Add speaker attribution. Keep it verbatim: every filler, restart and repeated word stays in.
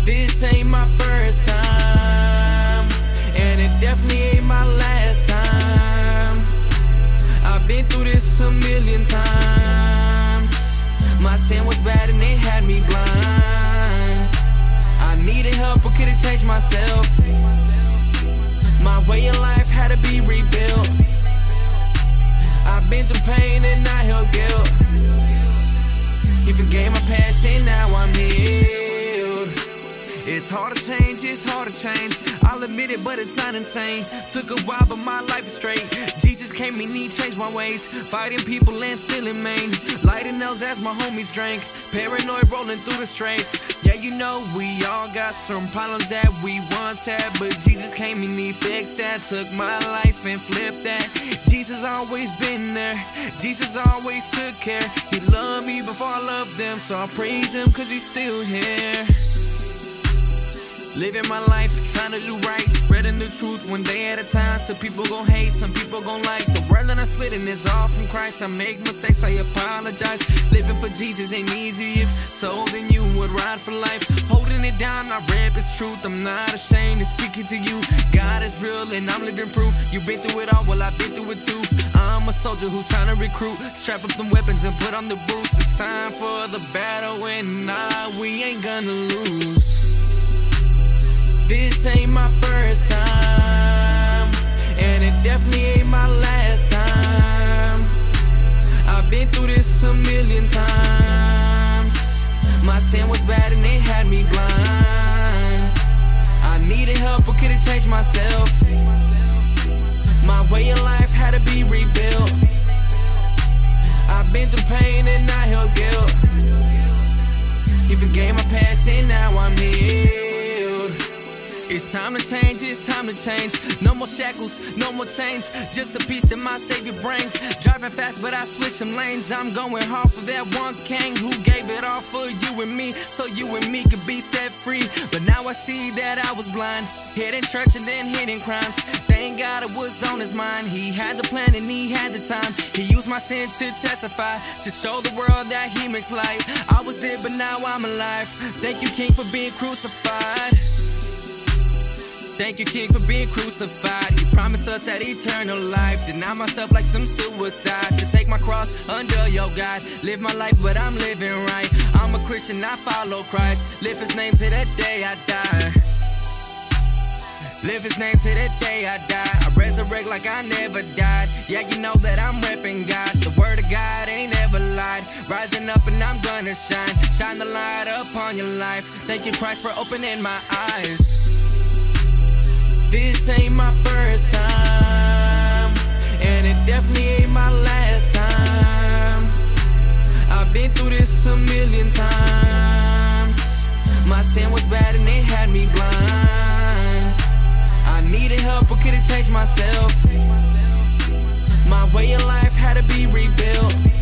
Speaker 1: This ain't my first time, and it definitely ain't my last time. I've been through this a million times. My sin was bad and it had me blind. I needed help but couldn't change myself. My way in life had to be rebuilt. I've been through pain and I held guilt. He forgave my past and now I'm healed. It's hard to change, it's hard to change. I'll admit it, but it's not insane. Took a while, but my life is straight. Jesus came and he changed my ways. Fighting people and still in Maine. Lighting nails as my homies drank. Paranoid rolling through the streets. Yeah, you know we all got some problems that we once had, but Jesus came and he fixed that. Took my life and flipped that. Jesus always been there. Jesus always took care. He loved me before I loved them, so I praise him cause he's still here. Living my life, trying to do right, spreading the truth one day at a time. Some people gon' hate, some people gon' like. The word that I'm spitting is all from Christ. I make mistakes, I apologize. Living for Jesus ain't easy. If so, then you would ride for life. Holding it down, I rap his truth. I'm not ashamed of speaking to you. God is real and I'm living proof. You've been through it all, well I've been through it too. I'm a soldier who's trying to recruit. Strap up them weapons and put on the boots. It's time for the battle and nah, we ain't gonna lose. This ain't my first time, and it definitely ain't my last time. I've been through this a million times. My sin was bad and it had me blind. I needed help but couldn't change myself. My way in life had to be rebuilt. I've been through pain and I held guilt. He forgave my past and now I'm healed. It's time to change, it's time to change. No more shackles, no more chains. Just a piece that my Savior brings. Driving fast, but I switch them lanes. I'm going hard for that one king who gave it all for you and me, so you and me could be set free. But now I see that I was blind, hitting church and then hitting crimes. Thank God it was on his mind. He had the plan and he had the time. He used my sin to testify, to show the world that he makes light. I was dead, but now I'm alive. Thank you, King, for being crucified. Thank you, King, for being crucified. You promised us that eternal life. Deny myself like some suicide. To take my cross under your guide. Live my life, but I'm living right. I'm a Christian, I follow Christ. Live his name to the day I die. Live his name to the day I die. I resurrect like I never died. Yeah, you know that I'm repping God. The word of God ain't ever lied. Rising up and I'm gonna shine. Shine the light upon your life. Thank you, Christ, for opening my eyes. This ain't my first time, and it definitely ain't my last time. I've been through this a million times. My sin was bad and it had me blind. I needed help but couldn't change myself. My way in life had to be rebuilt.